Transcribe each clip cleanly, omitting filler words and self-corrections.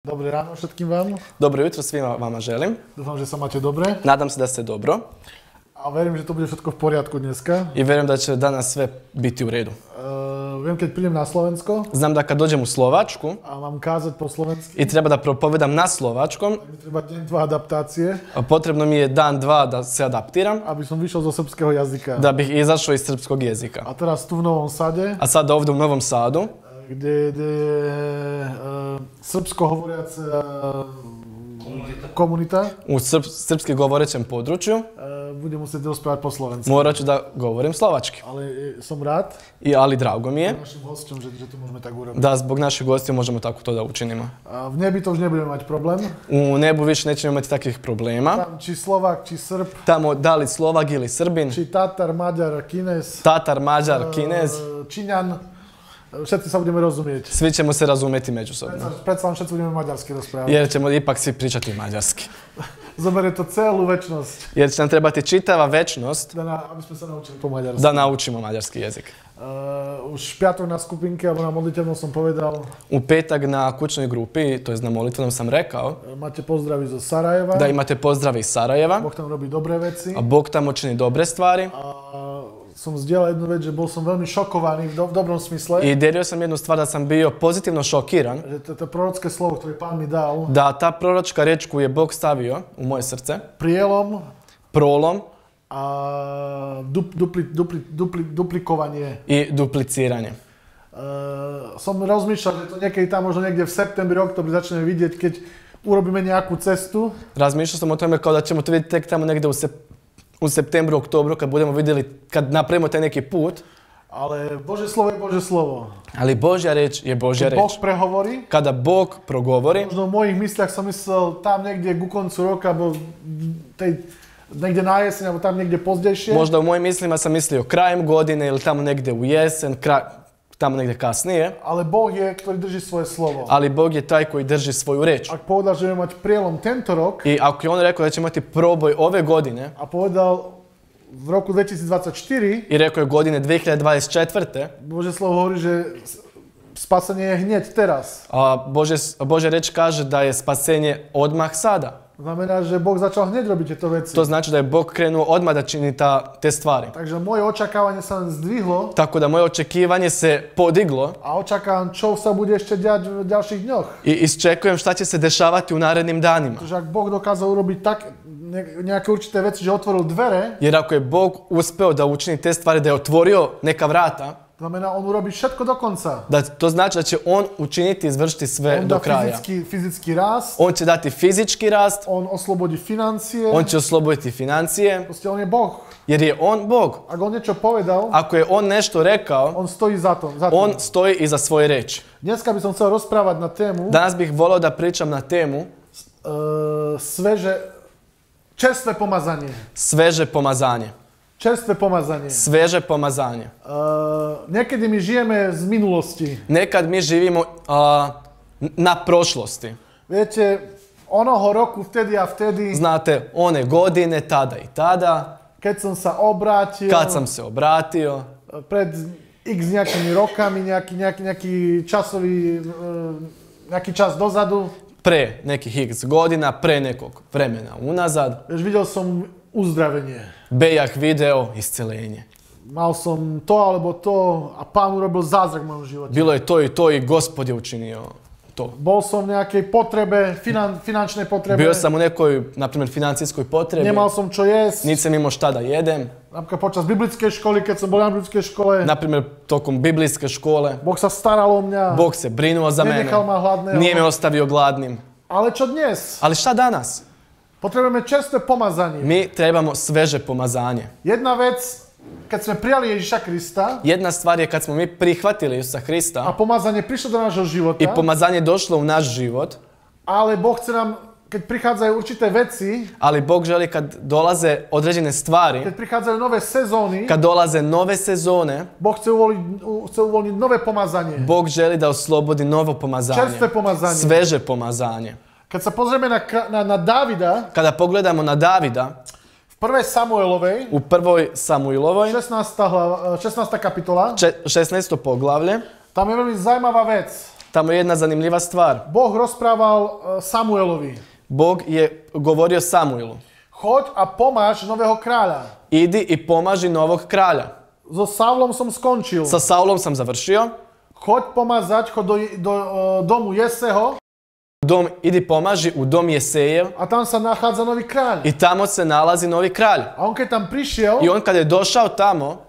Dobré ráno všetkým vám. Dobro jutro svima vama želim. Dúfam, že sa máte dobre. Nadam se da ste dobro. A verím, že to bude všetko v poriadku dneska. I vjerujem da će danas sve biti u redu. Viem, keď prídem na Slovensko Znam da kad dođem u Slovačku a mám kázať po slovensky, i treba da propovedam na slovačkom, mi treba deň, dva adaptácie, potrebno mi je dan, dva da se adaptiram, aby som vyšiel zo srpského jazyka. da bih izašao iz srpskog jezika. A teraz tu v Novom Sade, A sada ovdje u Novom Sadu, kde je srbsko hovoriaca komunita, u srpski govorećem području, budem musieť rozprávať po slovensky. morat ću da govorim slovački. Ale som rád Ali drago mi je našim hostom, že to môžeme tak urobiť. da zbog naših gostiju možemo tako to da učinimo. V nebi to už nebudeme mať problém. U nebu više nećemo imati takvih problema. Tam či Slovak, či Srb, Tamo da li Slovak ili Srbin, či Tatar, Maďar, Kines, Tatar, Mađar, Kinez, Číňan, všetci sa budeme rozumieť. svi ćemo se razumjeti međusobno. Predsa všetci budeme maďarsky rozprávať. Jer ćemo ipak svi pričati mađarski. Zoberie to celú večnosť, Jer će nam trebati čitava večnost aby sme sa naučili po maďarsky. da naučimo mađarski jezik. Už piatok na skupinke alebo na modlitevnom som povedal, U petak na kućnoj grupi, to je na molitvenom sam rekao, máte pozdraví zo Sarajeva, da imate pozdrave iz Sarajeva, Boh tam robí dobré veci. a Bog tamo čini dobre stvari. Som zdieľal jednu vec, že bol som veľmi šokovaný v dobrom smysle, I delio sam jednu stvar da sam bio pozitivno šokiran že to prorocké slovo, ktoré Pán mi dal, da ta proročka reč koju je Bog stavio u moje srce, prielom prolom a duplikovanie. i dupliciranje. Som rozmýšľal, že to niekedy tam možno niekde v septembri, oktobri začneme vidieť, keď urobíme nejakú cestu. Razmišljao sam o tome kao da ćemo to vidjeti tek tamo negdje u septembru, oktobru kad budemo vidjeli, kad napravimo taj neki put. Ale Božie slovo je Božie slovo. Ali Božja reč je Božja Keď Boh reč. prehovorí, Kada Bog progovori, možno v mojich mysliach som myslel tam niekde ku koncu roka, alebo niekde na jeseň, alebo tam niekde pozdejšie. možda u mojim mislima sam mislio krajem godine ili tamo negdje u jesen, tamo negdje kasnije. Ale Boh je, ktorý drží svoje slovo. Ali Bog je taj koji drži svoju reč. Ak povedal, že budeme mať prielom tento rok I ako je on rekao da će imati proboj ove godine a povedal v roku 2024, i rekao je godine 2024. Božie slovo hovorí, že spasenie je hneď teraz. A Božja reč kaže da je spasenje odmah sada. Znamená, že Boh začal hneď robiť tieto veci. To znači da je Bog krenuo odmah da čini te stvari. Takže moje očakávanie sa len zdvihlo Tako da moje očekivanje se podiglo a očakávam, čo sa bude ešte diať v ďalších dňoch. i iščekujem šta će se dešavati u narednim danima. Pretože ak Boh dokázal urobiť tak nejaké určité veci, že otvoril dvere, Jer ako je Bog uspeo da učini te stvari, da je otvorio neka vrata, znamená, on urobí všetko do konca. da to znači da će on učiniti i izvršiti sve On do dá kraja. fyzický rast, On će dati fizički rast, on oslobodí financie, on će osloboditi financije, proste on je Boh. jer je on Bog. Ak on niečo povedal, Ako je on nešto rekao, on stojí za to. on stoji iza svoje reči. Dneska by som chcel rozprávať na tému Danas bih volio da pričam na temu čerstvé pomazanie. sveže pomazanje. Čerstvé pomazanie. Sveže pomazanje. Niekedy my žijeme z minulosti. Nekad mi živimo na prošlosti. Viete, onoho roku vtedy a vtedy, Znate, one godine, tada i tada, keď som sa obrátil, kad sam se obratio, pred x nejakými rokami, nejaký časový, nejaký čas dozadu, pre nekih x godina, pre nekog vremena unazad, vieš, videl som uzdravenie. bejak video iscelenje. Mal som to alebo to a Pán urobil zázrak v mojom živote. Bilo je to i Gospod je učinio to. Bol som v nejakej potrebe, finančnej potrebe. Bio sam u nekoj, na primjer, financijskoj potrebi, Nemal som čo jesť. nisam imao šta da jedem. Napríklad počas biblickej školy, keď som bol na biblickej škole, Na primjer, tokom biblijske škole, Boh sa staral o mňa. Bog se brinuo za mene, Nenechal ma hladného. nije me ostavio gladnim. Ale čo dnes? Ali šta danas? Potrebujeme čerstvé pomazanie. Mi trebamo sveže pomazanje. Jedna vec, keď sme prijali Ježiša Krista Jedna stvar je kad smo mi prihvatili Isusa a Krista pomazanie prišlo do nášho života, i pomazanje došlo u naš život, ale Boh chce nám, keď prichádzajú určité veci, ali Bog želi kad dolaze određene stvari, keď prichádzajú nové sezóny, kad dolaze nove sezone, Boh chce uvoľniť nové pomazanie. Bog želi da oslobodi novo pomazanje, Čerstvé pomazanie. sveže pomazanje. Keď sa pozrieme na Davida, Kada pogledamo na Davida, v 1. Samuelovej, u prvoj Samuilovoj, 16. kapitola, 16. poglavlje, tam je veľmi zaujímavá vec. tamo je jedna zanimljiva stvar. Boh rozprával Samuelovi. Bog je govorio Samuilu. Choď a pomáš nového kráľa. Idi i pomaži novog kralja. So Saulom som skončil. Sa Saulom sam završio. Choď pomazať, choď do domu Jeseho. Idi pomaži u dom Jesejev. A tam sa nachádza nový kráľ. I tamo se nalazi novi kralj. A on keď tam prišiel, I on kad je došao tamo,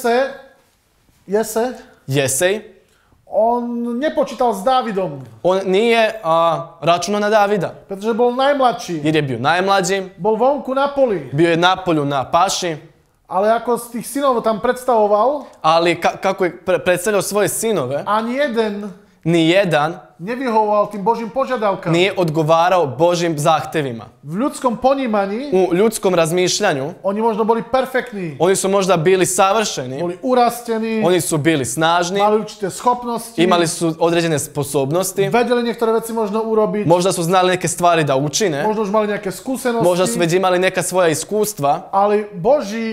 Jesej, on nepočítal s Dávidom. on nije računao na Davida. Pretože bol najmladší. Jer je bio najmlađi, Bol vonku na poli. bio je na polju na paši, Ale ako z tých synov tam predstavoval, ali kako je predstavljao svoje sinove, ani jeden ni jedan nevyhovoval tým Božím požiadavkám. nije odgovarao Božim zahtevima. V ľudskom ponímaní U ljudskom razmišljanju, oni možno boli perfektní. oni su možda bili savršeni, Boli urastení, oni su bili snažni, mali určité schopnosti, imali su određene sposobnosti, vedeli niektoré veci možno urobiť, možda su znali neke stvari da učine, možno už mali nejaké skúsenosti, možda su već imali neka svoja iskustva, ale Boží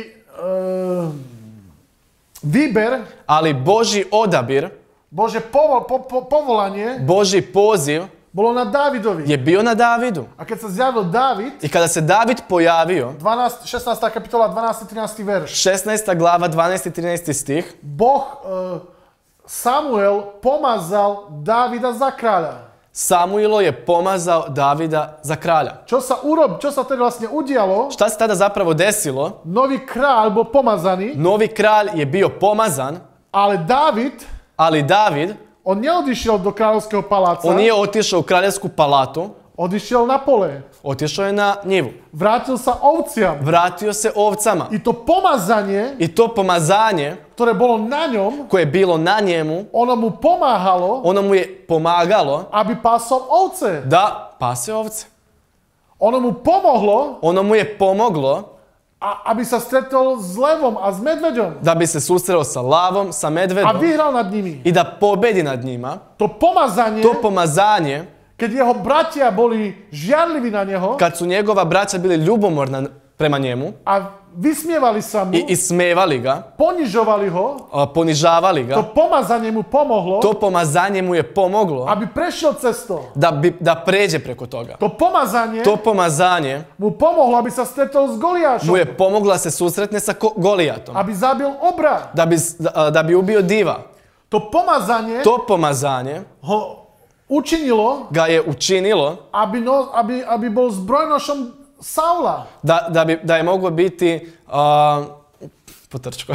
výber, ali Božji odabir, Bože povolanie Božji poziv bolo na Dávidovi. je bio na Davidu. A keď sa zjavil Dávid, I kada se David pojavio, 16. kapitola, 12. 13. verš, 16. glava, 12. i 13. stih, Boh Samuel pomazal Dávida za kráľa. Samuilo je pomazao Davida za kralja. Čo sa tedy vlastne udialo? Šta se tada zapravo desilo? Nový kráľ bol pomazaný, Novi kralj je bio pomazan, ale Dávid, ali David, on neodišiel do kráľovského paláca, on nije otišao u kraljevsku palatu, odišiel na pole. otišao je na njivu. Vrátil sa ovciam. Vratio se ovcama. I to pomazanie, I to pomazanje ktoré bolo na ňom, koje je bilo na njemu, ono mu pomáhalo, ono mu je pomagalo aby pásol ovce. da pase ovce. Ono mu pomohlo, Ono mu je pomoglo aby sa stretol s levom a s medveďom. da bi se susreo sa lavom, sa A medvedom vyhral nad nimi. i da pobedi nad njima. To pomazanie, To pomazanje, keď jeho bratia boli žiarliví na neho kad su njegova braća bili ljubomorna prema njemu a vysmievali sa mu, i smevali ga, ponižovali ho, ponižavali to ga, pomazanie mu pomohlo, to pomazanje mu je pomoglo aby prešiel cez to. da pređe preko toga. To pomazanie To pomazanje mu pomohlo, aby sa stretol s Goliášom, mu je pomoglo da se susretne sa Golijatom, aby zabil obra. da bi ubio diva. To pomazanie To pomazanje ho učinilo, ga je učinilo aby bol zbrojnošom Saula. da je moglo biti potrčko.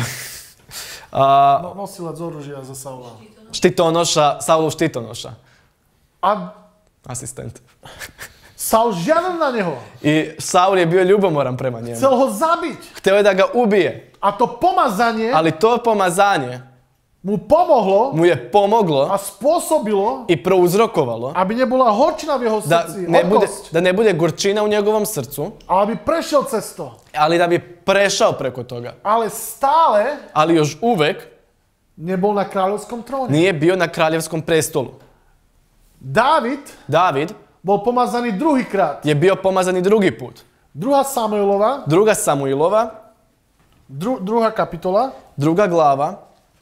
Nosilac oružja za Saula. Štitonoša, Saulov štitonoša. A Asistent. Saul žiadal na neho. I Saul je bio ljubomoran prema njemu. Chcel ho zabiť. Hteo je da ga ubije. A to pomazanie Ali to pomazanje mu pomohlo mu je pomoglo a spôsobilo, i prouzrokovalo aby nebola horčina v jeho srdci, da ne bude gorčina u njegovom srcu, ale aby prešiel cez to. ali da bi prešao preko toga. Ale stále Ali još uvek nebol na kráľovskom tróne. nije bio na kraljevskom prestolu. David bol pomazaný druhýkrát. je bio pomazan i drugi put. Druga Samuilova, druhá kapitola, druga glava,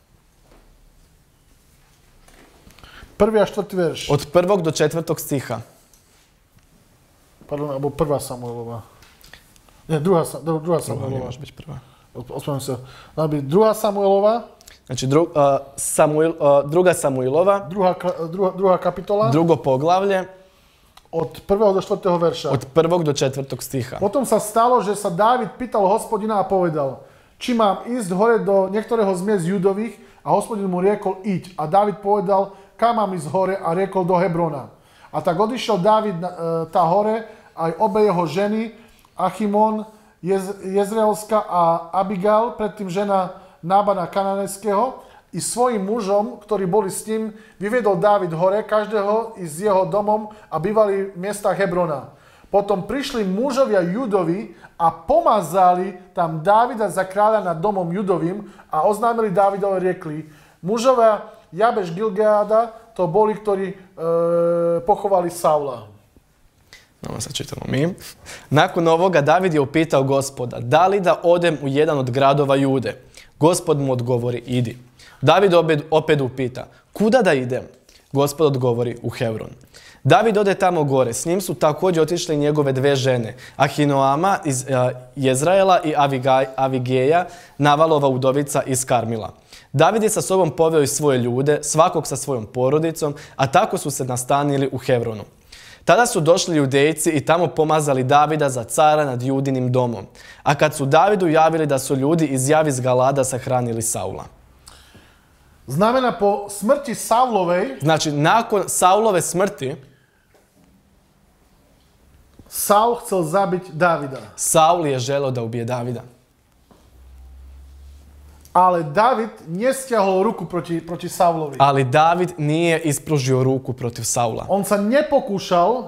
1. a 4. verš. od 1. do 4. stiha. Pardon, alebo 1. Samuelova. Nie, druhá Druga, Samuelova. ne može biti prva. Ospravedlňujem sa. Má byť 2. Samuelova, Znači, druga Samuilova, druhá kapitola, drugo poglavlje, od 1. do 4. verša. od 1. do 4. stiha. Potom sa stalo, že sa Dávid pýtal Hospodina a povedal, či mám ísť hore do niektorého z miest Judových, a Hospodin mu riekol, iď. A Dávid povedal, kam mám ísť hore, a riekol do Hebrona. A tak odišiel Dávid tá hore, aj obe jeho ženy, Achimon, Jezreelská a Abigail, predtým žena Nábana Kananejského, i svojim mužom, ktorí boli s ním, vyviedol Dávid hore, každého i s jeho domom, a bývali v miestach Hebrona. Potom prišli mužovia Judovi a pomazali tam Dávida za kráľa nad domom Judovým a oznámili Dávidovi, riekli, mužovia Jabeš Gilgeáda, to boli, ktorí pochovali Saula. Nama sad čitamo mi. Nakon ovoga David je upitao Gospoda, da li da odem u jedan od gradova Jude? Gospod mu odgovori, idi. David opet upita, kuda da idem? Gospod odgovori u Hebron. David ode tamo gore, s njim su također otišle njegove dve žene, Ahinoama iz Jezraela i Avigeja, Navalova udovica iz Karmila. David je sa sobom poveo i svoje ljude, svakog sa svojom porodicom, a tako su se nastanili u Hebronu. Tada su došli Judejci i tamo pomazali Davida za cara nad Judinim domom. A kad su Davidu javili da su ljudi iz Javis Galada sahranili Saula. Znamena po smrti Saulove, Znači, nakon Saulove smrti, Saul chcel zabiť Davida. Saul je želeo da ubije Davida. Ale David nestiahol ruku proti Saulovi. Ali David nije ispružio ruku protiv Saula. On sa nepokúšal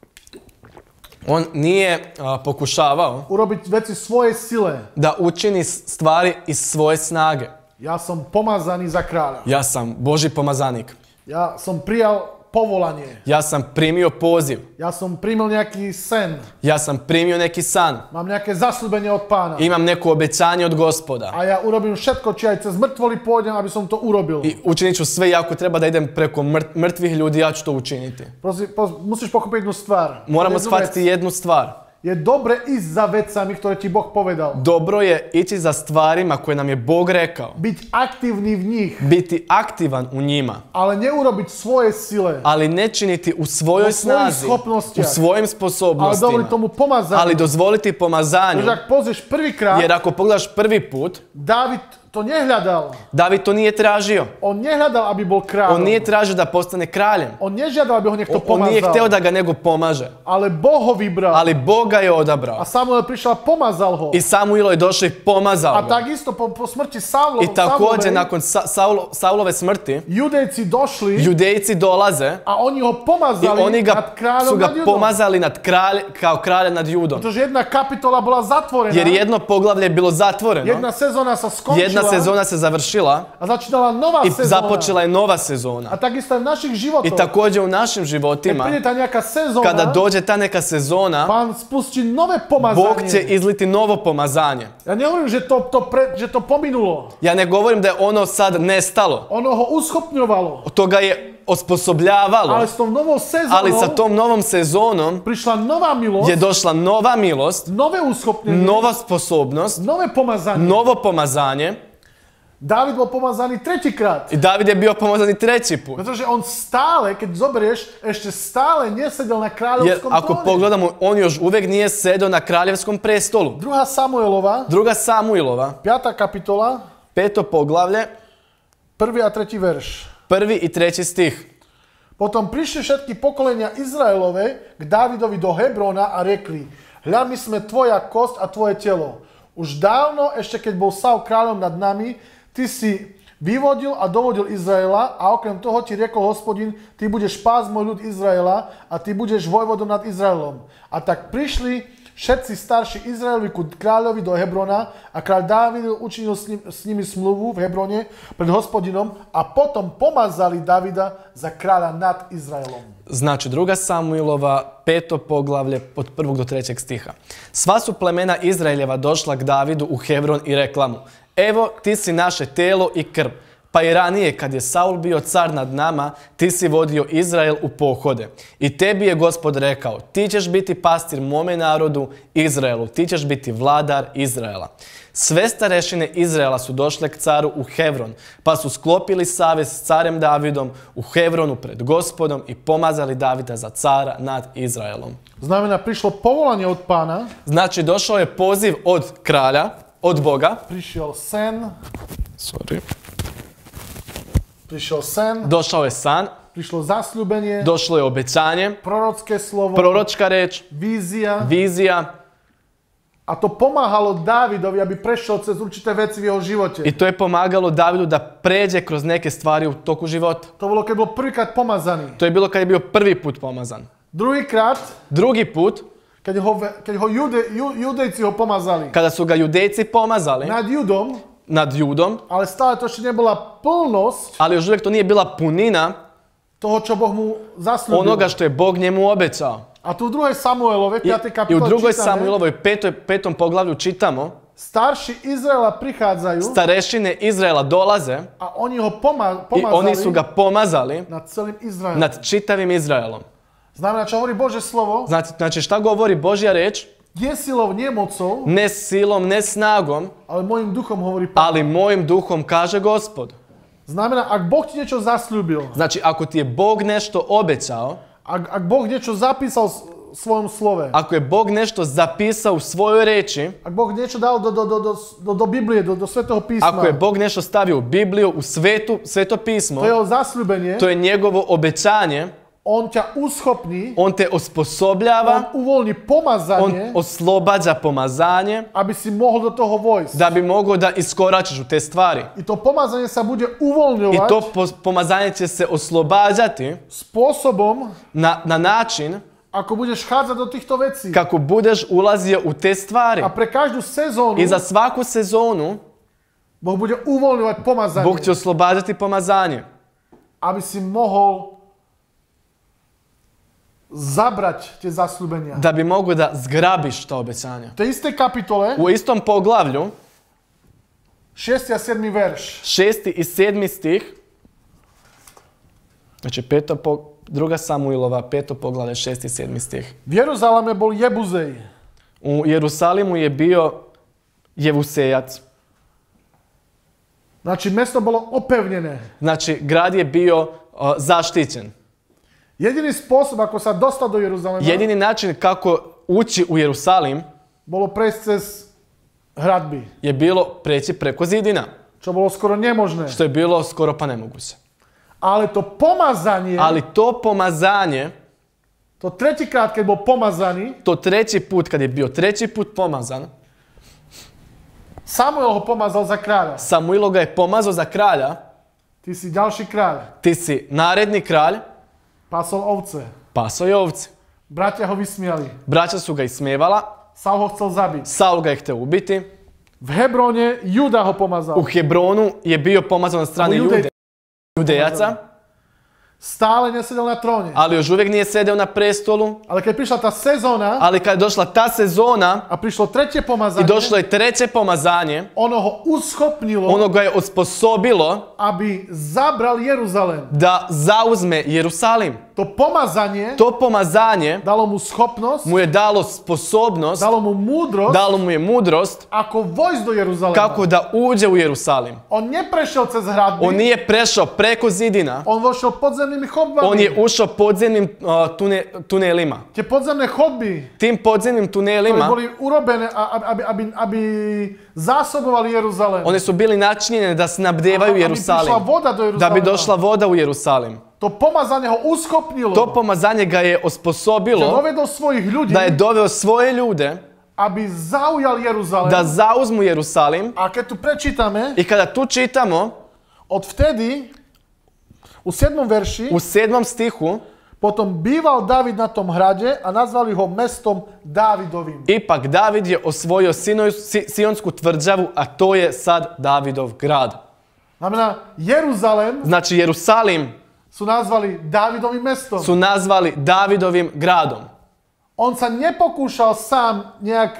On nije pokušavao urobiť veci svoje sile. da učini stvari iz svoje snage. Ja som pomazaný za kráľa. Ja sam Božji pomazanik. Ja som prijal povolanie. Ja sam primio poziv. Ja som primil nejaký sen. Ja sam primio neki san. Mám nejaké zasľúbenie od Pána. Imam neko obećanje od Gospoda. A ja urobím všetko, či aj cez mŕtvoly pôjdem, aby som to urobil. I učinit ću sve i ako treba da idem preko mrtvih ljudi, ja ću to učiniti. Musíš pochopiť jednu stvar. Moramo Jednu shvatiti vec. jednu stvar. Je dobre ísť za vecami, ktoré ti Boh povedal. Dobro je ići za stvarima koje nam je Bog rekao. Byť aktívny v nich, Biti aktivan u njima. ale neurobiť svoje sile. Ali ne činiti u svojoj U svojim snazi, schopnostima. u svojim Ale sposobnostima. dovoli tomu pomazaniu. Ali dozvoliti pomazanju. Pretože ak pozrieš prvýkrát, Jer ako pogledaš prvi put, Dávid to nehľadal. David to nije tražio. On nehľadal, aby bol kráľom. On nije tražio da postane kraljem. On nežiadal, aby ho niekto On nije hteo pomazal. da ga nego pomaže. Ale Boh ho vybral. Ali Bog ga je A odabrao. Samuel prišiel a pomazal ho. I Samuilo je došao i A pomazao ga. takisto po smrti I također nakon Saulove smrti, Judejci došli Judejci dolaze a oni ho i pomazali oni nad su kráľom ga nad Judom. pomazali kao kralja nad Judom. Pretože jedna kapitola bola zatvorená. Jer jedno poglavlje je bilo zatvoreno, Jedna sezóna sa skončila. jedna sezona se završila A začínala nová i sezóna. započela je nova A sezona. takisto aj v našich životoch. I također u našim Keď životima, príde tá nejaká sezóna, kada dođe ta neka sezona, Pán spustí nové Bog pomazanie. će izliti novo pomazanje. Ja nehovorím, že to pominulo. Ja ne govorim da je ono sad nestalo. Ono ho uschopňovalo. To ga je osposobljavalo. Ale s tou novou sezónou Ali sa tom novom sezonom prišla nová milosť, je došla nova milost, nové uschopnenie, nova sposobnost, nové pomazanie. novo pomazanje. Dávid bol pomazaný tretíkrát. I David je bio pomazan i treći put. Pretože on stále, keď zoberieš, ešte stále nesedel na Jer kráľovskom ako tróne. pogledamo, on još uvijek nije sedao na kraljevskom prestolu. Druhá Samuelova, Druga Samuilova, 5. kapitola, 5. poglavlje, 1. a 3. verš. 1. i 3. stih. Potom prišli všetky pokolenia Izraelove k Dávidovi do Hebrona a rekli: Hľa, my sme tvoja kosť a tvoje telo. Už dávno, ešte keď bol Saul kráľom nad nami, ty si vyvodil a dovodil Izraela a okrem toho ti riekol Hospodin, ty budeš pásť môj ľud Izraela a ty budeš vojvodom nad Izraelom. A tak prišli všetci starší Izraelovi ku kráľovi do Hebrona a kráľ Dávid učinil s nimi smluvu v Hebrone pred Hospodinom a potom pomazali Davida za kráľa nad Izraelom. Znači, 2. Samuilova, 5. poglavlje, od 1. do 3. stiha. Sva su plemena Izraeljeva došla k Davidu u Hebron i rekla mu: Evo, ti si naše telo i krv. Pa i ranije, kad je Saul bio car nad nama, ti si vodio Izrael u pohode. I tebi je Gospod rekao: ti ćeš biti pastir mome narodu Izraelu, ti ćeš biti vladar Izraela. Sve starešine Izraela su došle k caru u Hebron, pa su sklopili savez s carem Davidom u Hebronu pred Gospodom i pomazali Davida za cara nad Izraelom. Znamená, prišlo povolanie od Pána, Znači, došao je poziv od kralja, od Boga. prišiel sen, Došao je san, prišlo zasľúbenie, došlo je obećanje, prorocké slovo, proročka reč, vízia. vizija. A to pomáhalo Dávidovi, aby prešiel cez určité veci v jeho živote. I to je pomagalo Davidu da pređe kroz neke stvari u toku života. To bolo, keď bol prvýkrát pomazaný. To je bilo kad je bio prvi put pomazan. Druhýkrát, Drugi put, keď ho Judejci ho pomazali kada su ga Judejci pomazali nad Judom, nad Judom, ale stále to ešte nebola plnosť ali još uvijek to nije bila punina toho, čo Boh mu zasľúbil. onoga što je Bog njemu obećao. A tu v 2. Samuelove, 5. I u kapitole drugoj čítame, Samuilovoj 5. poglavlju čitamo: starši Izraela prichádzaju starešine Izraela dolaze a oni ho i oni su pomazali ga pomazali nad celým Izraelom. nad čitavim Izraelom. Znamená, čo hovorí Božie slovo? Znači šta govori Božja reč? Nie silou, nie mocou, Ne silom, ne snagom, ale mojim duchom hovorí Pán. ali mojim duhom, kaže Gospod. Znamená, ak Boh ti niečo zasľúbil, Znači, ako ti je Bog nešto obećao, ak Boh niečo zapísal v svojom slove, ako je Bog nešto zapisao u svojoj reči, ak Boh niečo dal do Biblie, do Svätého písma, ako je Bog nešto stavio u Bibliju, u sveto pismo, to je jeho zasľúbenie, to je njegovo obećanje, on ťa uschopní, on te osposobljava, on uvoľní pomazanie, on oslobađa pomazanje, aby si mohol do toho vojsť. da bi mogao da iskoračiš u te stvari. I to pomazanie sa bude I uvoľňovať to pomazanje će se oslobađati spôsobom, na način ako budeš chádzať do týchto vecí. kako budeš ulazio u te stvari. A pre každú sezónu I za svaku sezonu Boh bude uvoľňovať pomazanie, Bog će oslobađati pomazanje. aby si mohol zabrať tie zasľúbenia. Da bi mogao da zgrabiš ta obećanja. V tej istej kapitole, U istom poglavlju, 6. a 7. verš. 6. i 7. stih, znači 2. Samuilova, 5. poglavlje, 6. i 7. stih. V Jeruzaleme bol Jebuzej. U Jerusalimu je bio Jevusejac. Znači, mesto bolo opevnené. Znači, grad je bio zaštićen. Jediný spôsob, ako sa dostať do Jeruzalema, Jedini način kako ući u Jerusalim bolo prejsť cez hradby, je bilo preći preko zidina, čo bolo skoro nemožné. što je bilo skoro pa nemoguće. Ale to pomazanie, Ali to pomazanje, to tretíkrát, keď bol pomazaný, to treći put, kad je bio treći put pomazan, Samuel ho pomazal za kráľa. Samuilo ga je pomazao za kralja, Ty si ďalší kráľ. ti si naredni kralj, Pásol ovce. pasao je ovce. Bratia ho vysmiali. Braća su ga ismjevala, Saul ho chcel zabiť. Saul ga je htio ubiti. V Hebrone Juda ho pomazal. U Hebronu je bio pomazan od strane Judejaca, Stále nesedel na tróne. ali još uvijek nije sedeo na prestolu. Ale keď prišla tá sezóna Ali kad je došla ta sezona a prišlo tretie i pomazanie, došlo je treće pomazanje, ono ho uschopnilo, ono ga je osposobilo aby zabral Jeruzalém. da zauzme Jerusalim. To pomazanie To pomazanje dalo mu schopnosť, mu je dalo sposobnost, dalo mu múdrosť, dalo mu je mudrost ako vojsť do Jeruzalema. kako da uđe u Jerusalim. On neprešiel cez hradby, On nije prešao preko zidina, on vošiel podzemnými chodbami. on je ušao podzemnim tunelima. Tie podzemné chodby, Tim podzemnim ktoré tunelima, boli urobené, aby zásobovali Jeruzalém. one su bili načinjene da snabdevaju Aby Jerusalim, prišla voda do Jeruzalema. da bi došla voda u Jerusalim. To pomazanie ho uschopnilo, To pomazanje ga je že osposobilo dovedol svojich ľudí, da je doveo svoje ljude aby zaujal Jeruzalém. da zauzmu Jerusalim. A keď tu prečítame, I kada tu čitamo od vtedy, u 7. verši, u 7. stihu, potom býval David na tom hrade a nazvali ho mestom Dávidovým. ipak David je osvojio Sionsku tvrđavu, a to je sad Davidov grad. Znamená, Jeruzalém Znači Jerusalim sú nazvali Dávidovým mestom. su nazvali Davidovim gradom. On sa nepokúšal sám nejak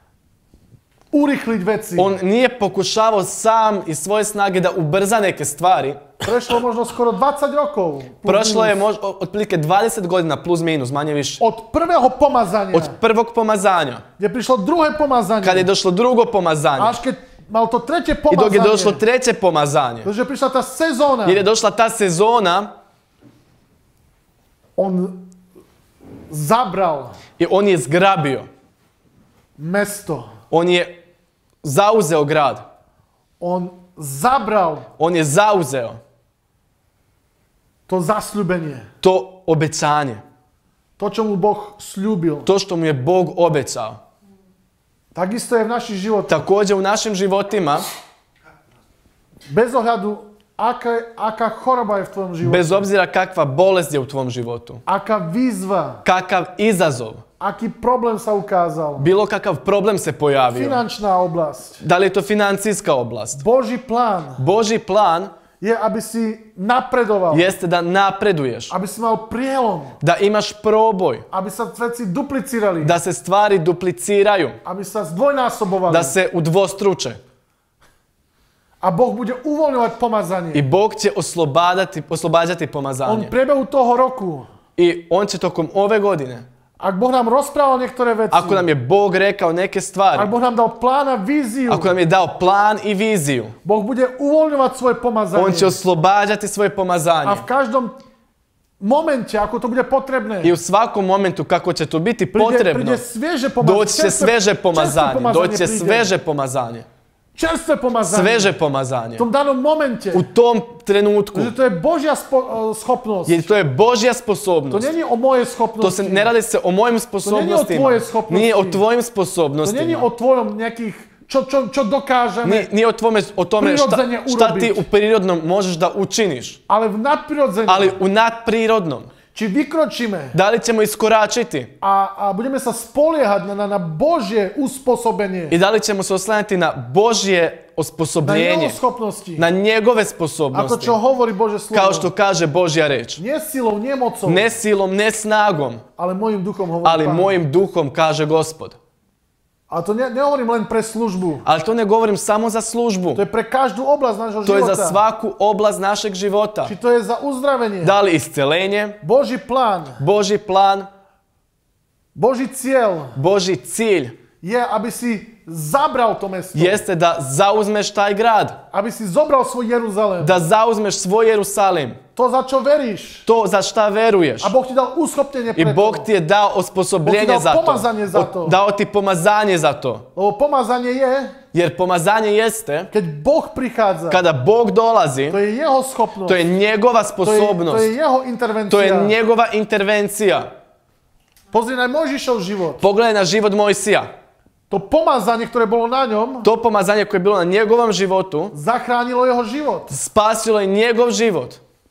urýchliť veci. On nije pokušavao sam iz svoje snage da ubrza neke stvari. Prešlo možno skoro 20 rokov. plus Prošlo je minus. otprilike 20 godina plus minus, manje više. Od prvého pomazania, Od prvog pomazanja, kde prišlo druhé pomazanie, kad je došlo drugo pomazanje až keď mal to tretie i dok je pomazanie, došlo treće pomazanje, pretože prišla tá sezóna, jer je došla ta sezona on zabral i on je zgrabio, mesto. on je zauzeo grad, On zabral on je zauzeo to zasľúbenie. to obećanje, To, čo mu Boh sľúbil. to što mu je Bog obećao. Takisto je v našich životoch. Također u našim životima, Bez ohľadu, aká choroba je v tvojom živote. bez obzira kakva bolest je u tvom životu, Aká výzva, kakav izazov, aký problém sa ukázal. bilo kakav problem se pojavio, Finančná oblasť. da li je to financijska oblast, Boží plán Božji plan je, aby si napredoval. jeste da napreduješ, Aby si mal prielom. da imaš proboj, Aby sa veci duplicirali. da se stvari dupliciraju, Aby sa zdvojnásobovali. da se udvostruče. A Boh bude uvoľňovať pomazanie. I Bog će oslobađati On pomazanje. v priebehu toho roku, I on će tokom ove godine, ak Boh nám rozprával niektoré veci, ako nam je Bog rekao neke ak stvari, Boh nám dal plán a víziu, ako nam je dao plan i viziju, Boh bude uvoľňovať svoje pomazanie. on će oslobađati svoje A pomazanje. v každom momente, ako to bude potrebné, I u svakom momentu kako će to biti príde potrebno, svieže pomazanie. doći će sveže pomazanje, doći će sveže pomazanje, Čerstvé pomazanie. sveže pomazanje. V tom danom momente. U tom trenutku, Že to je Božia schopnosť. jer to je Božja To sposobnost. není o mojej To schopnosti. se ne radi se o mojim sposobnostima, tvojoj schopnosti. nije o tvojim To není sposobnostima, o tvojom nejakých, čo dokážeme, nije o tome Prirodzene šta ti urobiť. u prirodnom možeš da učiniš, ale v nadprirodzenom. ali u nadprirodnom. Či vykročíme Da li ćemo iskoračiti a budeme sa spoliehať na Božie uspôsobenie, i da li ćemo se oslanjati na Božje na jeho osposobljenje, schopnosti, na njegove ako sposobnosti, čo hovorí Bože slovo. kao što kaže Božja reč. Nie silou, nie mocou, Ne silom, ne snagom, ale mojim duchom hovorí ali Pán. mojim duhom, kaže Gospod. A to nehovorím len pre službu. Ali to ne govorim samo za službu. To je pre každú oblasť nášho To je života. za svaku oblast našeg života. Či to je za uzdravenie. Da li iscelenje, Boží plán, Božji plan, Boží cieľ Božji cilj je, aby si zabral to mesto. jeste da zauzmeš taj grad. Aby si zobral svoj Jeruzalém. Da zauzmeš svoj Jerusalim. To, za čo veríš. To za šta veruješ. A Boh ti dal uschopnenie I pre Bog to. ti je dao osposobljenje Bog ti dal za to. pomazanje za to. Dao ti pomazanje za to. Lebo pomazanie je, Jer pomazanje jeste keď Boh prichádza. kada Bog dolazi, To je jeho schopnosť. to je njegova To je sposobnost. jeho intervencia. To je njegova intervencija. Pozri na Mojžišov život. Pogledaj na život Mojsija. To pomazanie, ktoré bolo na ňom, To pomazanje koje je bilo na njegovom životu zachránilo jeho život. spasilo je njegov život.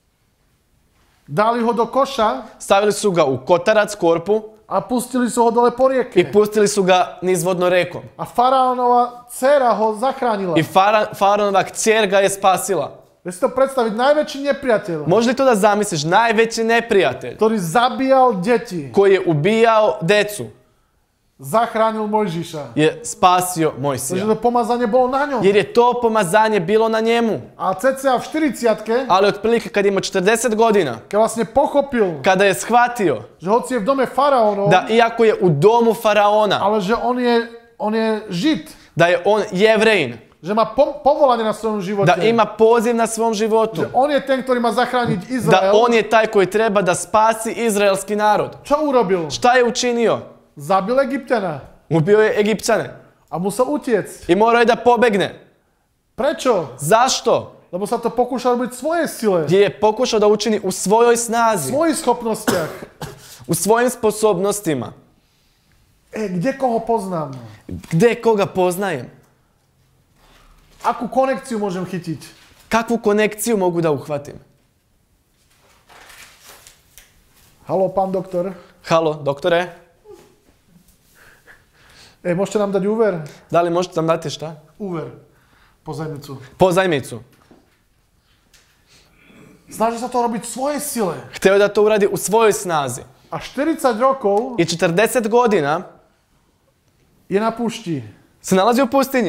Dali ho do koša Stavili su ga u kotarac, korpu a pustili su ho dole po rieke. i pustili su ga nizvodno rekom. A faraónova dcera ho zachránila. I faraonova kćer ga je spasila. Vieš si to predstaviť, najväčší nepriateľ, Može li to da zamisliš? Najveći neprijatelj ktorý zabíjal deti, koji je ubijao decu zachránil Mojžiša. je spasio Takže Mojsija. to pomazanie bolo na ňom. Jer je to pomazanje bilo na njemu. A cca v 40-ke, Ali otprilike kad ima 40 godina, keď vlastne pochopil, kada je shvatio že hoci je v dome faraónov, da iako je u domu faraona, ale že on je Žid, da je on jevrejin, že má povolanie na svojom živote. da ima poziv na svom životu, Že on je ten, ktorý má zachrániť da Izrael. on je taj koji treba da spasi izraelski narod. Čo urobil? Šta je učinio? Zabil Egypťana Ubio je Egipćane a musel utiecť. i morao je da pobegne. Prečo? Zašto? Lebo sa to pokúšal robiť v svojej sile, Jer je pokušao da učini u svojoj v snazi, svojich schopnostiach. u svojim sposobnostima. Kde koho poznám? Gde koga poznajem? Akú konekciu môžem chytiť? Kakvu konekciju mogu da uhvatim? Haló, pán doktor. Halo, doktore, Môžete nám dať úver? da li možete nam dati šta? Úver. Pozajmicu. Pozajmicu. Snaží sa to robiť v svojej sile. Hteo je da to uradi u svojoj snazi. A 40 rokov I 40 godina je na púšti. se nalazi u pustinji.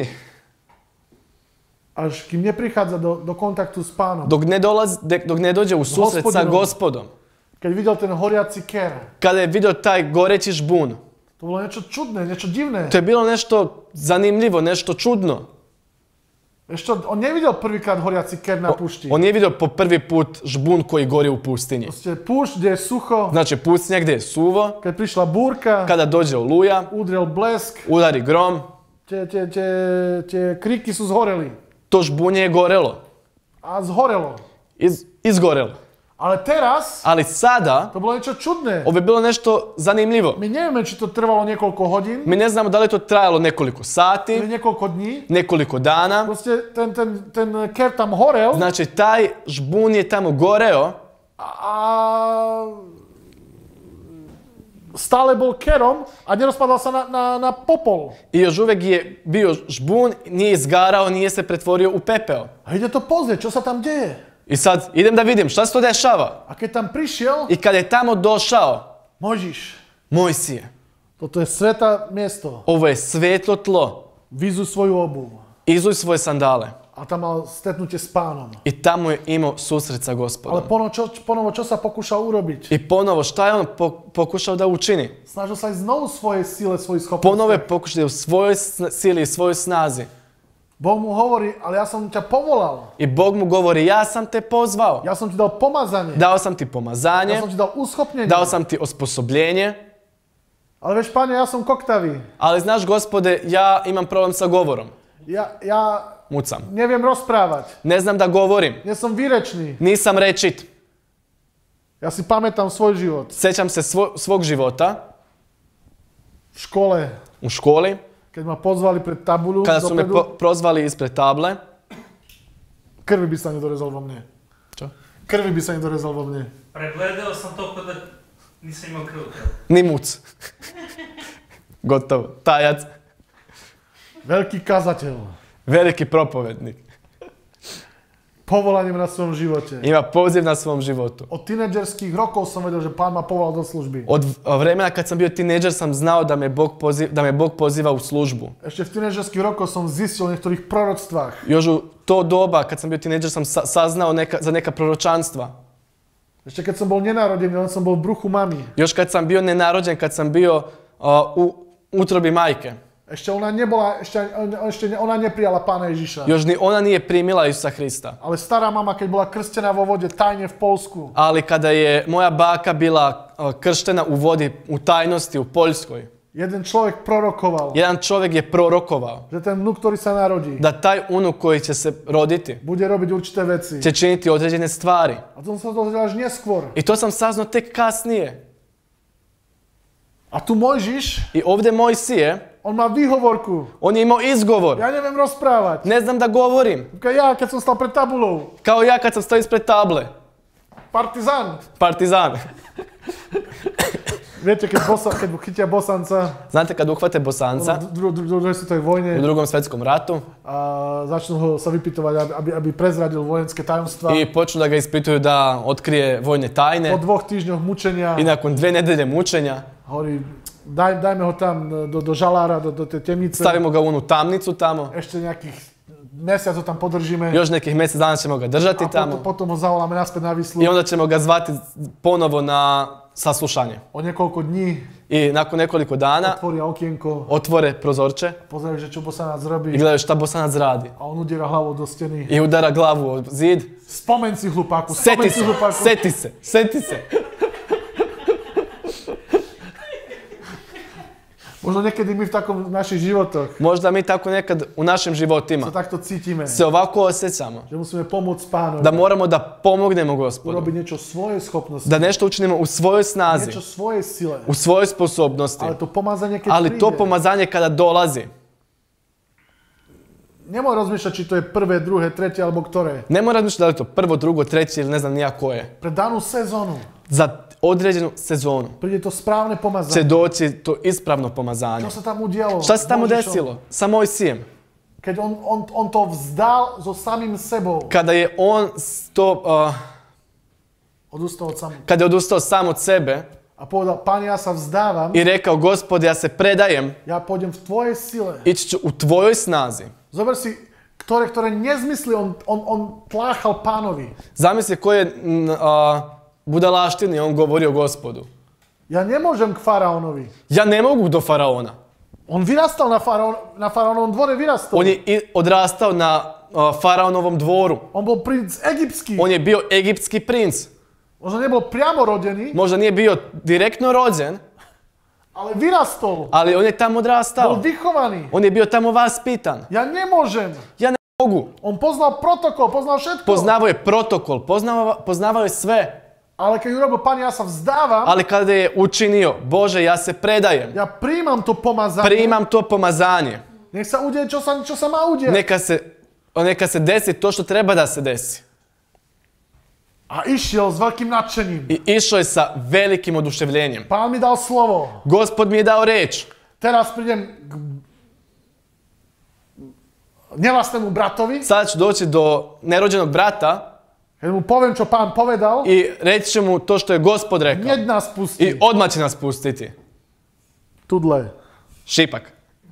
Až kým neprichádza do kontaktu s pánom. Dok ne dođe u susret sa Gospodinom. Gospodom. Keď videl ten horiaci ker. Kada je vidio taj goreći žbun. To bolo niečo čudné, niečo divné. To je bilo nešto zanimljivo, nešto čudno. Ešte, on nevidel prvýkrát horiaci ker na púšti. On nije vidio po prvi put žbun koji gori u pustinji. Proste púšť, kde je sucho. Znači pustinja gdje je suvo, Keď prišla búrka, kada dođe oluja, udrel blesk, udari grom, tie kriky sú zhoreli. to žbunje je gorelo. A zhorelo. Izgorelo. Ale teraz Ali sada, to bolo niečo čudné. ovo je bilo nešto zanimljivo. My nevieme, či to trvalo niekoľko hodín, Mi ne znamo da li je to trajalo nekoliko ili sati, niekoľko dní. nekoliko dana. Proste ten ker tam horel Znači taj žbun je tamo goreo a stále bol kerom a nerozpadal sa na popol. I još uvijek je bio žbun, nije izgarao, nije se pretvorio u pepeo. A ide to pozrieť, čo sa tam deje. I sad idem da vidim šta se to dešava. A keď tam prišiel, I kad je tamo došao, Mojžiš, Mojsije, toto je sveta miesto. ovo je svetlo tlo, Vyzuj svoju obuv. izuj svoje sandale. A tam mal stretnutie s Pánom. I tamo je imao susret sa Ale Gospodom. ponovo čo sa pokúšal urobiť? I ponovo šta je on pokušao da učini? Snažil sa aj znovu svojej sile, svojich Ponovo je schopnosti. pokušao u svojoj sili i svojoj snazi. Boh mu hovorí, ale ja som ťa povolal. I Bog mu govori, ja sam te pozvao. Ja som ti dal pomazanie. Dao sam ti Ja pomazanje, som ti dal uschopnenie. dao sam ti osposobljenje. Ale vieš, Pane, ja som koktavý. Ali znaš, Gospode, ja imam problem sa govorom. Ja Mucam. neviem rozprávať. Ne znam da govorim. Nie som výrečný. Nisam rečit. Ja si pamätám svoj život. Sjećam se svog života V škole, u školi, keď ma pozvali pred tabulu, kada su me dopredu, prozvali ispred table. krvi by sa nedorezal vo mne. Čo? Krvi by sa nedorezal vo mne. Pregledao sam to kod da nisam imao krv. Ni muc. Gotovo. Tajac. Veľký kazateľ. Veliki propovednik. Povolanie na svojom živote. Ima poziv na svom životu. Od tínedžerských rokov som vedel, že Pán ma povolal do služby. Od vremena kad sam bio tinejdžer sam znao da me Bog poziva u službu. Ešte v tínedžerských rokoch som zistil o niektorých proroctvách. Još u to doba kad sam bio tinejdžer sam saznao za neka proročanstva. Ešte keď som bol nenarodený, len som bol v bruchu mami. Još kad sam bio nenarođen, kad sam bio u utrobi majke. Ešte ona neprijala Pána Ježiša. Još ni ona nije primila Isusa Hrista. Ale stará mama, keď bola krstená vo vode tajne v Polsku, Ali kada je moja baka bila krštena u vodi u tajnosti u Poljskoj, jeden človek prorokoval, jedan čovjek je prorokovao že ten vnuk, ktorý sa narodí, da taj unuk koji će se roditi bude robiť určité veci. će činiti određene stvari. A to som sa dozvedel až neskôr. I to sam saznao tek kasnije. A tu Mojžiš, I ovdje Mojsije, on má výhovorku. on je imao izgovor. Ja neviem rozprávať. Ne znam da govorim. Ja, keď som stal pred tabulou, Kao ja kad sam stao ispred table. partizán. Partizan. Viete, keď chytia bosanca Znate kad uhvate Bosanca v druhej svetovej vojne u drugom svjetskom ratu a začnú ho sa vypytovať, aby prezradil vojenské tajomstvá. i počnu da ga ispituju da otkrije vojne Po tajne 2 týždňoch mučenia i nakon 2 nedelje mučenja hovorí, dajme ho tam do žalára, do tej temnice. stavimo ga u onu tamnicu tamo. Ešte nejakých mesiac ho tam podržíme. Još nekih mjesec dana ćemo ga držati A tamo potom ho zavoláme naspäť na Vyslu. i onda ćemo ga zvati ponovo na saslušanje. O niekoľko dní I nakon nekoliko dana otvoria okienko, otvore prozorče pozerajú, že čo Bosanac i robí gledaju šta Bosanac radi. a on udiera hlavou do steny. I udara glavu o zid. Spomeň si hlupáku, Seti spomeň si se, hlupáku. seti se, seti se. Možno niekedy my v takom našich životoch Možda mi tako nekad u našim sa životima takto cítime, se ovako osjećamo. že musíme pomôcť Pánovi, Da moramo da pomognemo Gospodu. urobiť niečo svoje schopnosti, Da nešto učinimo u svojoj snazi, niečo svoje sile. u svojoj sposobnosti. Ale to pomazanie, keď Ali to príde, pomazanje kada dolazi, nemoj rozmýšľať, či to je prvé, druhé, tretie alebo ktoré. ne mora razmišljati da li je to prvo, drugo, treće ili ne znam nija koje. Pre danú sezónu Za određenu sezonu príde to správne će pomazanie. doći to ispravno pomazanje. Čo sa tam udialo? Šta se tamo Mojžišom? desilo sa Mojsijem? Keď on to vzdal so samým sebou. Kada je on Odustal od samého. kada je odustao sam od sebe A povedal, Pane, ja sa vzdávam, i rekao, Gospod, ja se predajem, ja pôjdem v tvojej sile. ići ću u tvojoj snazi. Zober si, ktoré nezmysly on tláchal Pánovi. Zamisli koje budalaštine on govorio Gospodu. Ja nemôžem k faraónovi. Ja ne mogu do faraona. On vyrastal na faraónovom dvore, vyrastal. On je odrastao na faraonovom dvoru. On bol princ egyptský. On je bio egipski princ. Možno nebol priamo rodený, Možda nije bio direktno rođen, ale vyrastol. ali on je tamo Bol odrastao. vychovaný. On je bio tamo vaspitan. Ja nemôžem. Ja ne mogu. On poznal protokol, poznal všetko. Poznavao je protokol, poznavao je sve. Ale keď urobil, Pane, ja sa vzdávam, Ali kada je učinio, Bože, ja se predajem. ja príjmam to pomazanie. Primam to pomazanje. Nech sa udeje, čo sa má udiať. Neka se desi to što treba da se desi. A išiel s veľkým nadšením. I išao je sa velikim oduševljenjem. Pán mi dal slovo. Gospod mi je dao reč. Teraz prídem k nevlastnému bratovi. Sada ću doći do nerođenog brata Keď mu poviem, čo pán povedal, i reći ću mu to što je Gospod rekao. hneď nás I pustí. odmah će nas pustiti. Tudle. Šipak.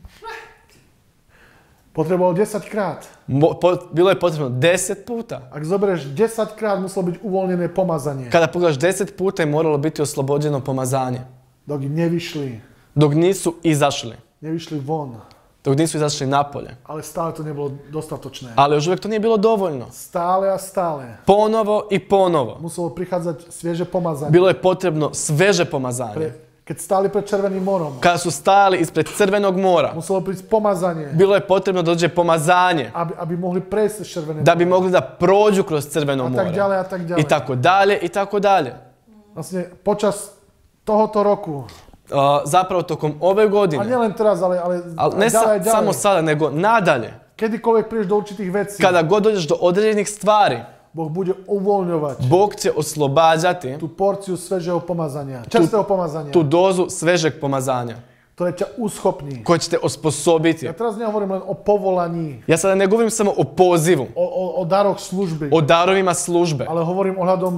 Potreboval 10 krát. Bilo je potrebno 10 puta. Ak zoberieš 10 krát, muselo byť uvoľnené pomazanie. Kada pogledaš 10 puta je moralo biti oslobođeno pomazanje. Dok nevyšli. Dok nisu izašli. Nevyšli von. Dok nisu izašli napolje. Ale stále to nebolo dostatočné. Ali još uvijek to nije bilo dovoljno. Stále a stále. Ponovo i ponovo. Muselo prichádzať svieže pomazanie. Bilo je potrebno sveže pomazanje. Keď stáli pred Červeným morom, Kada su stajali ispred Crvenog mora, muselo prísť pomazanie, bilo je potrebno da dođe pomazanje. aby mohli prejsť cez Červené Da bi more. mogli da prođu kroz Crveno A tak more. ďalej, a tak ďalej. I tako dalje, i tako dalje. Vlastne počas tohoto roku, Zapravo tokom ove a godine, nielen teraz, ale ali ne ďalej, ďalej. samo sada, nego nadalje, Kedykoľvek prídeš do určitých vecí, kada god dođeš do određenih stvari, Boh bude uvoľňovať Bog će oslobađati tú porciu svežého pomazania, čerstvého pomazania, tu dozu svežeg pomazanja, ktoré ťa uschopní. koje će te osposobiti. Ja teraz nehovorím len o povolaní, Ja sada ne govorim samo o pozivu, o daroch služby, o darovima službe, ale hovorím ohľadom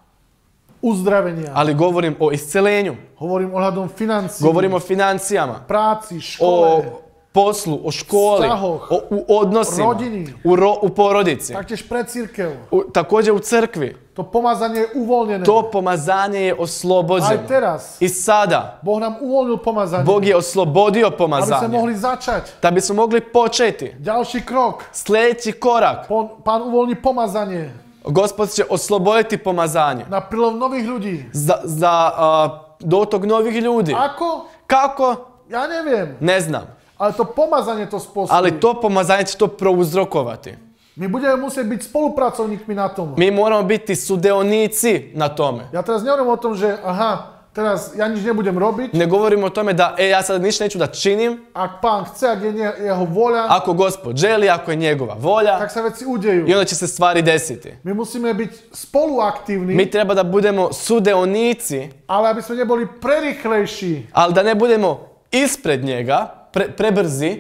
uzdravenia, ali govorim o iscelenju, hovorím ohľadom financií, govorim o financijama, práci, o škole, poslu, o školi, Vztahoh, u odnosima, rodini. u porodici, taktiež pre cirkev. također u crkvi. To pomazanie je uvoľnené. To pomazanje je Aj oslobođeno. teraz. I sada Boh nám uvoľnil pomazanie, Bog je oslobodio aby sme pomazanje. mohli začať. Da bismo mogli početi. Ďalší krok. Sljedeći korak. Pán uvoľní pomazanie Gospod će osloboditi pomazanje. na prilov nových ľudí. Za dotok novih ljudi. Ako? Kako? Ja neviem. Ne znam. Ale to pomazanie to spôsobí. Ali to pomazanje će to prouzrokovati. My budeme musieť byť spolupracovníkmi na tom. Mi moramo biti sudeonici na tome. Ja teraz nehovorím o tom, že teraz ja nič nebudem robiť. Ne govorimo o tome da ja sad ništa neću da činim. Ak Pán chce, ak je jeho voľa, Ako Gospod želi, ako je njegova volja. tak sa veci udejú. I onda će se stvari desiti. My musíme byť spoluaktívni, Mi treba da budemo sudeonici, ale aby sme neboli prerýchlejší. ali da ne budemo ispred njega, prebrzi,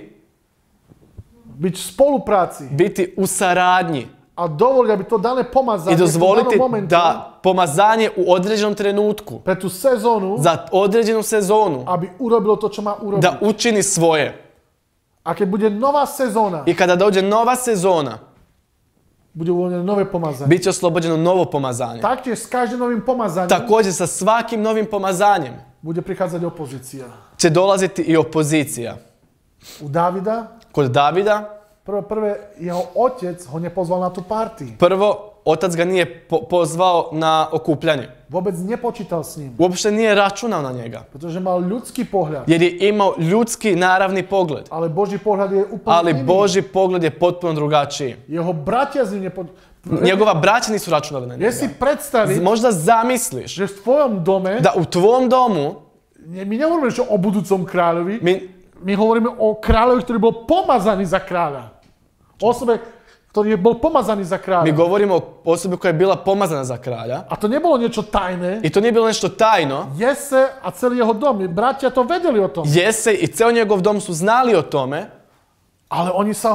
Byť v spolupráci biti u saradnji a dovoliť, aby to dané pomazanie i dozvoliti v danom momentu da pomazanje u određenom trenutku, pre tú sezónu, za određenu sezonu, aby urobilo to, čo má urobiť. da učini svoje. A keď bude nová sezóna, I kada dođe nova sezona, bude uvoľnené nové pomazanie. bit će oslobođeno novo pomazanje. Taktiež s každým novým pomazaním Također sa svakim novim pomazanjem bude prichádzať opozícia. će dolaziti i opozicija. U Davida, Kod Davida, prvé jeho otec ho nepozval na tú party. prvo, otac ga nije pozvao na okupljanje. Vôbec nepočítal s ním, Uopšte nije računao na njega. pretože mal ľudský pohľad. Jer je imao ljudski naravni pogled. Ale Boží pohľad je úplne Ali iný. Božji pogled je potpuno drugačiji. Jeho bratia z ním Njegova braća nisu računali na Je si njega. predstaviť, Možda zamisliš že v tvojom dome, da u tvom domu my nehovoríme že o budúcom kráľovi, my hovoríme o kráľovi, ktorý bol pomazaný za kráľa. O osobe, ktorý bol pomazaný za mi kráľa. govorimo o osobi koja je bila pomazana za kralja. A to nebolo niečo tajné. I to nije bilo nešto tajno. Jese a celý jeho dom, bratia to vedeli o tom. Jese i ceo njegov dom su znali o tome, Ale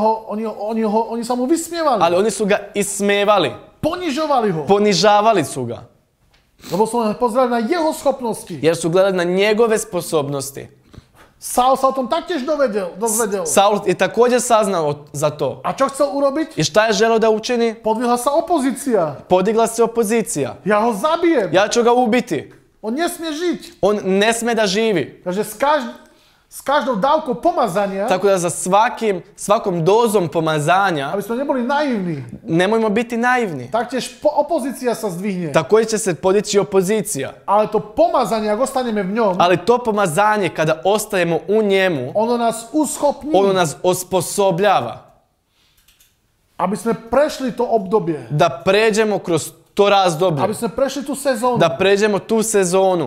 oni sa mu vysmievali. ali oni su ga ismevali. Ponižovali ho. Ponižavali su ga. Lebo sú len pozerali na jeho schopnosti. Jer su gledali na njegove sposobnosti. Saul sa o tom taktiež dozvedel. Saul je također saznao za to. A čo chcel urobiť? I šta je želeo da učini? Podvihla sa opozícia. Podigla se opozicija. Ja ho zabijem. Ja ću ga ubiti. On nesmie žiť. On ne sme da živi. Takže s každou dávkou pomazania, Tako da za svakom dozom pomazanja aby sme neboli naivní, nemojmo biti naivni. taktiež opozícia sa zdvihne. Također će se podići opozicija. Ale to pomazanie, ak ostaneme v ňom, Ali to pomazanje kada ostajemo u njemu, ono nás uschopní, ono nas osposobljava aby sme prešli to obdobie, da pređemo kroz to razdoblje, aby sme prešli tú sezónu, da pređemo tu sezonu,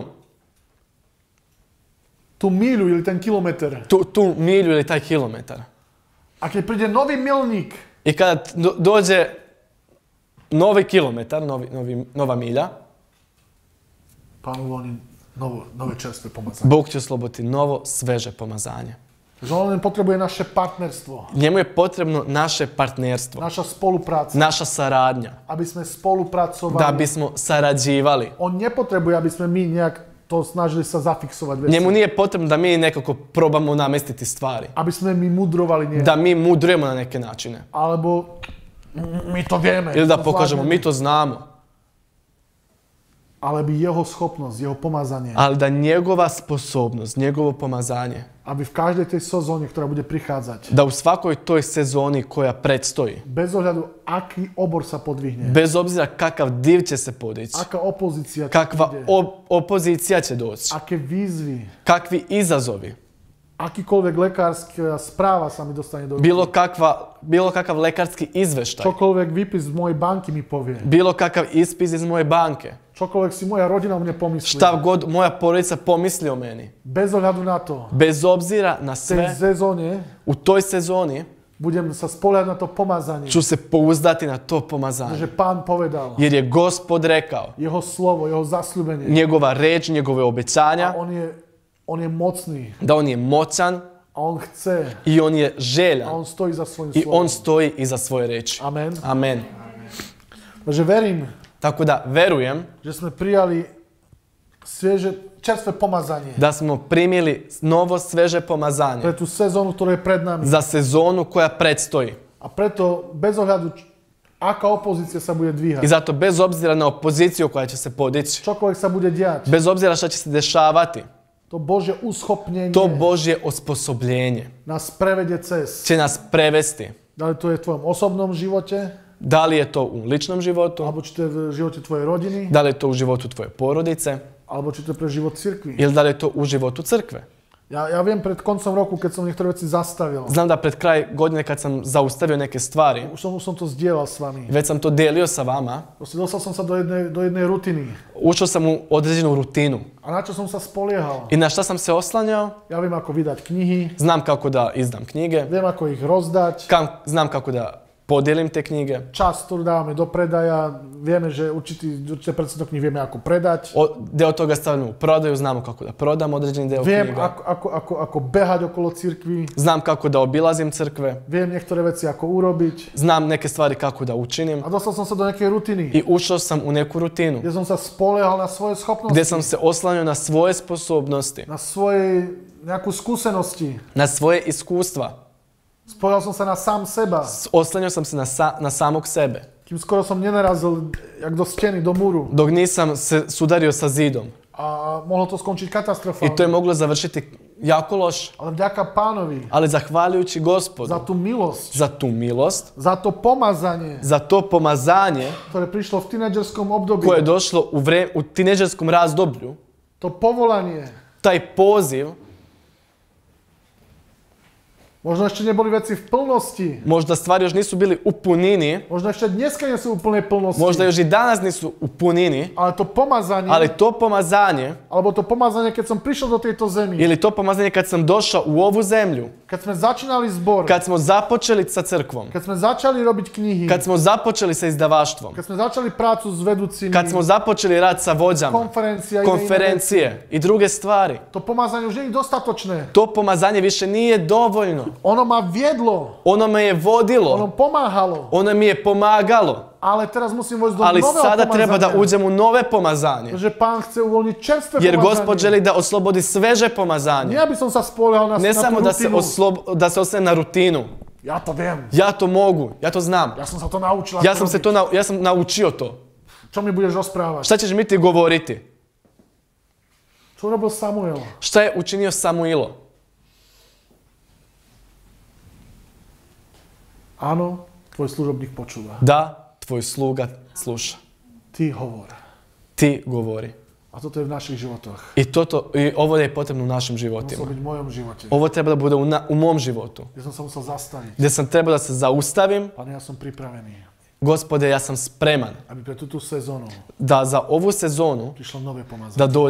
tú míľu ili ten kilometr. tu milju ili taj kilometar. A keď príde nový milník, I kada dođe novi kilometar, nova milja. Pán uvoľní nové čerstvé pomazanie. Bog će osloboditi novo, sveže pomazanje. Že on len potrebuje naše partnerstvo. Njemu je potrebno naše partnerstvo, Naša spolupráca. naša saradnja, Aby sme spolupracovali. da bismo sarađivali. On nepotrebuje, aby sme my nejak to snažili sa zafiksovať veci. Njemu nije potrebno da mi nekako probamo namestiti stvari, Aby sme my mudrovali nejak. da mi mudrujemo na neke načine. Alebo my to vieme. Ili da to pokažemo, zvládneme. mi to znamo. Ale by jeho schopnosť, jeho pomazanie, Ali da njegova sposobnost, njegovo pomazanje, aby v každej tej sezóne, ktorá bude prichádzať, da u svakoj toj sezoni koja predstoji, bez ohľadu, aký obor sa podvihne, bez obzira kakav div će se podići, aká opozícia kakva ide, opozicija će doći, aké výzvy, kakvi izazovi, akýkoľvek lekárska správa sa mi dostane do ruky, bilo kakav lekarski izveštaj, čokoľvek výpis z mojej banky mi povie, bilo kakav ispis iz moje banke, čokoľvek si moja rodina o mne pomyslí, šta god moja porodica pomisli o meni, bez ohľadu na to, bez obzira na v tej sve, sezóne u toj sezoni budem sa spoliehať na to pomazanie, ću se pouzdati na to že pomazanje. Pán povedal, Jer je Gospod rekao, jeho slovo, jeho zasľúbenie, njegova reč, njegove a obećanja, on je mocný da on je moćan a on chce i on je a željan on stojí za svojím i slovom. on stoji iza svoje reči. Amen. Amen. Takže verím, Tako da verujem že sme prijali čerstvé pomazanie da smo primili novo sveže pomazanje pre tú sezónu, ktorá je pred nami. za sezonu koja predstoji. A preto, bez ohľadu, aká opozícia sa bude I dvíhať, zato bez obzira na opoziciju koja će se podići, čokoľvek sa bude diať, bez obzira šta će se dešavati, to Božie uschopnenie to Božje osposobljenje nás prevede cez. će nas prevesti. Da li to je v tvojom osobnom živote, Da li je to u ličnom životu, alebo či to je v živote tvojej rodiny, da li je to u životu tvoje porodice alebo či to je pre život cirkvi. ili da li je to u životu crkve. Ja viem, pred koncom roku, keď som niektoré veci zastavil, Znam da pred kraj godine kad sam zaustavio neke stvari, už som to zdieľal s vami. već sam to delio sa vama, Proste dostal som sa do jednej rutiny. ušao sam u određenu rutinu. A na čo som sa spoliehal? I na šta sam se oslanjao? Ja viem, ako vydať knihy, Znam kako da izdam knjige, viem, ako ich rozdať, znam kako da podijelim te knjige. čas, ktorý dávame do predaja, vieme, že určité percento kníh vieme, ako predať. Deo toga stavljamo u prodaju, znamo kako da prodam određeni deo Viem, knjiga. ako behať okolo cirkvi. Znam kako da obilazim crkve, Viem niektoré veci, ako urobiť. znam neke stvari kako da učinim. A dostal som sa do nekej rutiny, I ušao sam u neku rutinu kde som sa spoliehal na svoje schopnosti, gdje sam se oslanjao na svoje sposobnosti, na svoje nejakú skúsenosti. na svoje iskustva. Spoliehal som sa na sám seba, Oslanjao sam se na samog sebe. kým skoro som nenarazil jak do steny, do múru. Dok nisam se sudario sa zidom. A mohlo to skončiť I katastrofálne. to je moglo završiti jako loš. Ale vďaka Pánovi Ali zahvaljujući za Gospodu tú milosť, za tu milost, za to pomazanie, za to pomazanje ktoré prišlo v tínedžerskom období, koje je došlo u tineđerskom razdoblju, to povolanie. taj poziv, Možno ešte neboli veci v plnosti. možda stvari još nisu bili u punini, Možno ešte dneska nie sú v plnej plnosti. možda još i danas nisu u punini, Ale to pomazanie, ali to pomazanje, alebo to pomazanie, keď som prišiel do tejto zemi, ili to pomazanje kad sam došao u ovu zemlju, keď sme začínali zbor, kad smo započeli sa crkvom, keď sme začali robiť knihy, kad smo započeli sa izdavaštvom, keď sme začali prácu s vedúcimi, kad smo započeli rad sa vođama, konferencija i konferencije i druge stvari, to pomazanie už nie je dostatočné. to pomazanje više nije dovoljno. Ono ma viedlo, Ono me je ono vodilo, pomáhalo, ono mi je pomagalo, ale teraz musím vojsť do ali nového sada pomazania. treba da uđem u nove pomazanje. Že Pán chce uvoľniť čerstvé Jer pomazanie. Gospod želi da oslobodi sveže pomazanje. Nie, aby som sa spoliehal na Ne tú samo rutinu. da se osvrnem na rutinu. Ja to viem. Ja to mogu, ja to znam. Ja som sa to naučila. Ja sam naučio to. Čo mi budeš rozprávať? Šta ćeš mi ti govoriti? Čo robil Samuel? Šta je učinio Samuilo? Áno, tvoj služobník počúva. Da, tvoj sluga sluša. Ty hovor. Ti govori. A toto je v našich životoch. I ovo je potrebno u našim Muselo životima. byť v mojom živote. Ovo treba da bude u mom životu. Ja som sa musel zastaviť. Gdje sam trebao da se zaustavim. Pane, ja som pripravený, Gospode, ja sam spreman aby pre túto sezónu da za ovu sezonu prišlo nové pomazanie. da dođe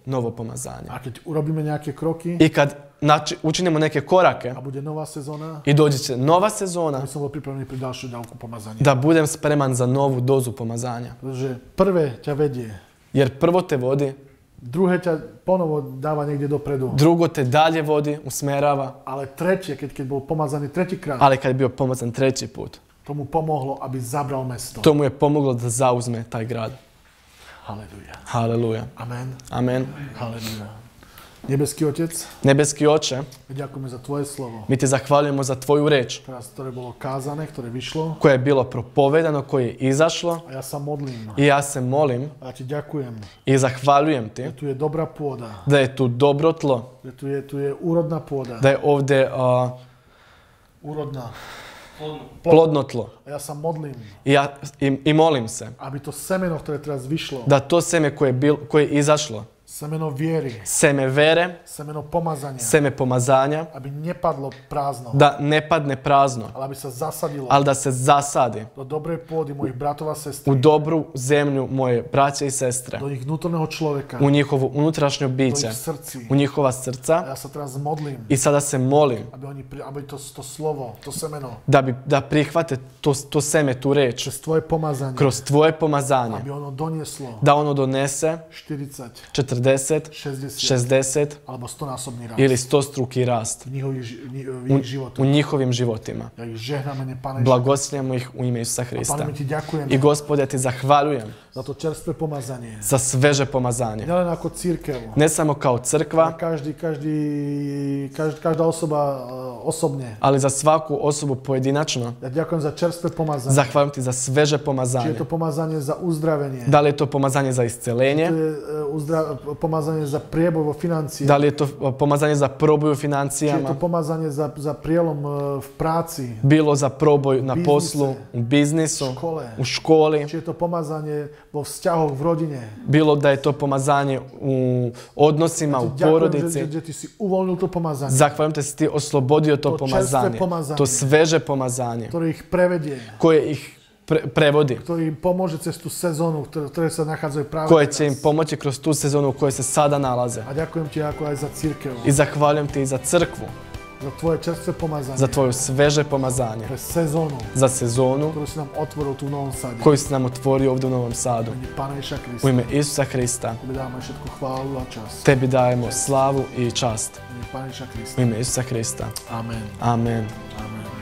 novo pomazanje. A keď urobíme nejaké kroky I kad učinimo neke korake a bude nová sezóna, i dođe će nova sezona, aby som bol pripravený pri ďalšiu ďalku pomazania. da budem spreman za novu dozu pomazanja. Pretože prvé ťa vedie, Jer prvo te vodi, druhé ťa ponovo dáva niekde dopredu. drugo te dalje vodi, usmjerava, Ale tretie, keď bol pomazaný tretíkrát, ali kad je bio pomazan treći put, to mu pomohlo, aby zabral mesto. to mu je pomoglo da zauzme taj grad. Halelúja. Haleluja. Amen. Amen. Halelúja. Nebeský Otec, Nebeski Oče, my ďakujeme za Tvoje slovo, mi ti zahvaljujemo za tvoju reč ktoré bolo kázané, ktoré vyšlo. koje je bilo propovedano, koje je izašlo A ja sa modlím. i ja se molim A ja ti ďakujem, i zahvaljujem ti že tu je dobrá pôda, da je tu dobro tlo, že tu je úrodná pôda. da je ovdje Úrodná. plodno tlo. A ja sa modlím, I molim se aby to semeno, ktoré teraz vyšlo, da to seme koje je izašlo, semeno viery, seme vere, semeno pomazania, seme pomazanja, aby nepadlo prázdno, da ne padne prazno, ale aby sa zasadilo ali da se zasadi do dobrej pôdy mojich bratov a u sestry, dobru zemlju moje braće i sestre, do ich vnútorného človeka, u njihovo unutrašnje do biće, ich srdci. u njihova A srca. ja sa teraz modlím, I sada se molim aby to slovo, to semeno, da prihvate to seme, tu reč, cez tvoje pomazanie, kroz tvoje pomazanje, aby ono donieslo da ono donese 40, 40, 60 60 alebo 100-násobný rast ili 100-struki rast v ich životu. u njihovim životima. Ja ich žehnám mene Pane. Blagoslavljamo ih u ime Isusa A Pane, Hrista. my ti ďakujem I Gospode, ti zahvaljujem za to čerstvé pomazanie. za sveže pomazanje. Nielen ako církev, Ne samo kao ale crkva, každá osoba osobne. ali za svaku osobu pojedinačno. Ja ďakujem za čerstvé pomazanie. Zahvaljujem ti za sveže Či je pomazanje. to pomazanie za uzdravenie, Da li je to pomazanje za to iscelenje? je pomazanie za prieboj vo financii, Da li je to pomazanje za proboj u či je to financijama? pomazanie za prielom v práci, Bilo za proboj na Biznise. poslu, u biznisu, škole, u školi. či je to pomazanie vo vzťahoch v rodine. Bilo da je to pomazanje u odnosima, u Ďakujem, porodici. že ti si uvoľnil to pomazanie, Zahvaljujem te si ti oslobodio to To pomazanje. čerstvé pomazanje. To sveže pomazanje ktoré ich prevedie, koje ih prevodi. ktorý im pomôže cez tú sezónu, ktoré sa nachádzajú práve Koje teraz. će im pomoći kroz tu sezonu u kojoj se sada nalaze. A ďakujem ti ako aj za církev, I zahvaljujem ti i za crkvu, za tvoje čerstvé pomazanie, za tvoju sveže pomazanje, pre sezónu, za sezonu ktorú si nám otvoril tu v Novom Sade. koju si nam otvorio ovdje u Novom Sadu. V mene Pána Ježiša U Krista. ime Isusa Hrista Tebe dáme všetku chválu a čas. tebi dajemo slavu i čast. V mene Pána Ježiša Krista. U ime Isusa Hrista. Amen. Amen. Amen.